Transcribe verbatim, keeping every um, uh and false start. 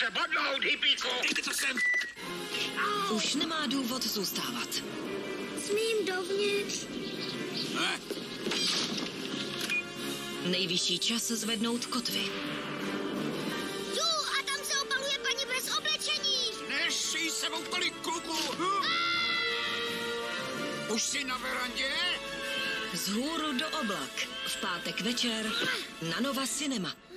se bodnout, hippíku! Dejte to sem! Už nemá důvod zůstávat. Smím dovnitř? Ne. Nejvyšší čas zvednout kotvy. Tu, a tam se opaluje paní bez oblečení. Nesí sebou tolik kluků! Už jsi na verandě? Vzhůru do oblak. V pátek večer na Nova Cinema.